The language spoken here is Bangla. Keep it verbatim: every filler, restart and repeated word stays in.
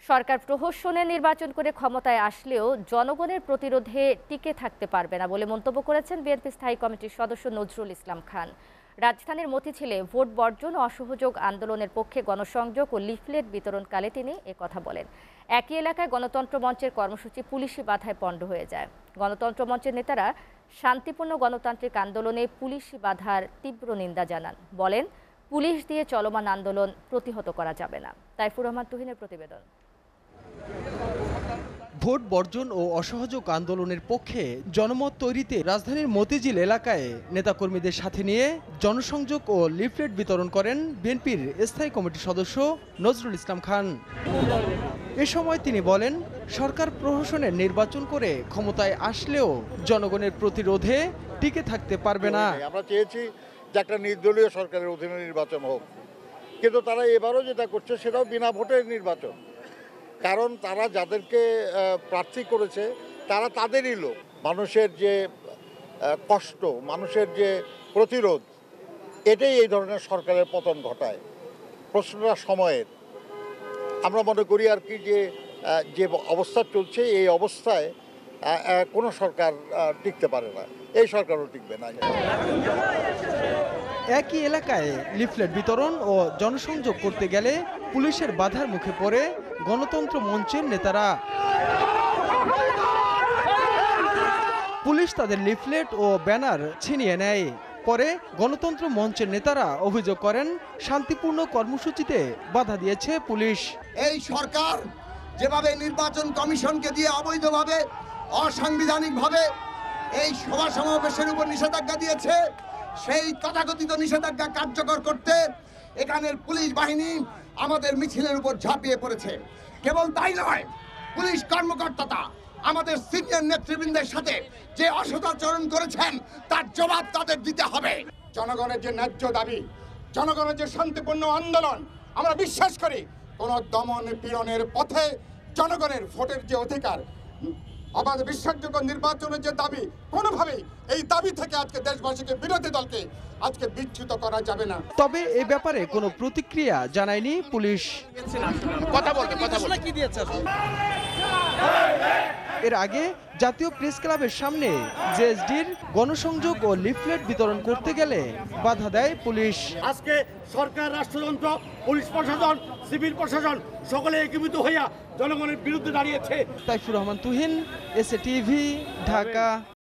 সরকার প্রহসনে নির্বাচন করে ক্ষমতায় আসলেও জনগণের প্রতিরোধে টিকে থাকতে পারবে না বলে মন্তব্য করেছেন বিএনপি স্থায়ী কমিটির সদস্য নজরুল ইসলাম খান। রাজধানীর মতিঝিলে ভোট বর্জন ও অসহযোগ আন্দোলনের পক্ষে গণসংযোগ ও লিফলেট বিতরণকালে তিনি একথা বলেন। একই এলাকায় গণতন্ত্র মঞ্চের কর্মসূচি পুলিশি বাধায় পণ্ড হয়ে যায়। গণতন্ত্র মঞ্চের নেতারা শান্তিপূর্ণ গণতান্ত্রিক আন্দোলনে পুলিশি বাধার তীব্র নিন্দা জানান। বলেন, পুলিশ দিয়ে চলমান আন্দোলন প্রতিহত করা যাবে না। তাইফুর রহমান তুহিনের প্রতিবেদন। ভোট বর্জন ও অসহযোগ আন্দোলনের পক্ষে জনমত তৈরিতে রাজধানীর মতিঝিল এলাকায় নেতাকর্মীদের সাথে নিয়ে জনসংযোগ ও লিফলেট বিতরণ করেন বিএনপির স্থায়ী কমিটির সদস্য নজরুল ইসলাম খান। এ সময় তিনি বলেন, সরকার প্রহসনের নির্বাচন করে ক্ষমতায় আসলেও জনগণের প্রতিরোধে টিকে থাকতে পারবে না। আমরা চেয়েছি যে একটা নির্দলীয় সরকারের অধীনে নির্বাচন হোক, কিন্তু তারা এবারও যেটা করছে সেটাও বিনা ভোটের নির্বাচন। কারণ তারা যাদেরকে প্রার্থী করেছে তারা তাদেরই লোক। মানুষের যে কষ্ট, মানুষের যে প্রতিরোধ, এটাই এই ধরনের সরকারের পতন ঘটায়। প্রশ্নটা সময়ের। আমরা মনে করি আর কি যে যে অবস্থা চলছে এই অবস্থায় কোনো সরকার টিকতে পারে না, এই সরকারও টিকবে না। একই এলাকায় লিফলেট বিতরণ ও জনসংযোগ করতে গেলে পুলিশের বাধার মুখে পড়ে গণতন্ত্র মঞ্চের নেতারা। পুলিশ তাদের লিফলেট ও ব্যানার ছিনিয়ে নেয়। পরে গণতন্ত্র মঞ্চের নেতারা অভিযোগ করেন, শান্তিপূর্ণ কর্মসূচিতে বাধা দিয়েছে পুলিশ। এই সরকার যেভাবে নির্বাচন কমিশনকে দিয়ে অবৈধভাবে অসাংবিধানিকভাবে এই সভা সমাবেশের উপর নিষেধাজ্ঞা দিয়েছে, সেই তথাকথিত নিষেধাজ্ঞা কার্যকর করতে এখানের পুলিশ বাহিনী আমাদের মিছিলের উপর ঝাঁপিয়ে পড়েছে। কেবল তাই নয়, পুলিশ কর্মকর্তারা আমাদের সিনিয়র নেতৃবৃন্দের সাথে যে অসদাচরণ করেছেন তার জবাব তাদের দিতে হবে। জনগণের যে ন্যায্য দাবি, জনগণের যে শান্তিপূর্ণ আন্দোলন, আমরা বিশ্বাস করি কোন দমন পীড়নের পথে জনগণের ভোটের যে অধিকার, আমাদের বিশ্বাসযোগ্য নির্বাচনের যে দাবি, কোনোভাবেই এই দাবি থেকে আজকে দেশবাসীকে, বিরোধী দলকে আজকে বিচ্যুত করা যাবে না। তবে এই ব্যাপারে কোনো প্রতিক্রিয়া জানায়নি পুলিশ। কথা বলতে কথা বলে কি দিয়েছে? এর আগে জাতীয় প্রেস ক্লাবের সামনে জেএসডির গণসংযোগ ও লিফলেট বিতরণ করতে গেলে বাধা দেয় পুলিশ। আজকে সরকার, রাষ্ট্রযন্ত্র, পুলিশ প্রশাসন, সিভিল প্রশাসন সকলে একীভূত হইয়া জনগণের বিরুদ্ধে দাঁড়িয়েছে। তাইফুর রহমান তুহিন, এসএটিভি, ঢাকা।